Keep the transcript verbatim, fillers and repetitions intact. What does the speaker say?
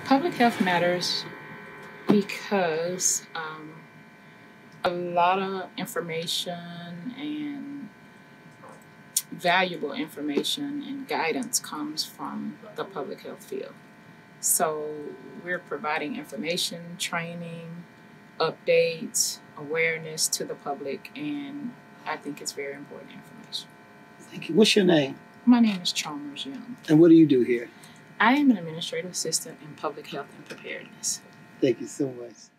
Public health matters because um, a lot of information and valuable information and guidance comes from the public health field. So we're providing information, training, updates, awareness to the public, and I think it's very important information. Thank you. What's your name? My name is Chalmers Young. And what do you do here? I am an administrative assistant in public health and preparedness. Thank you so much.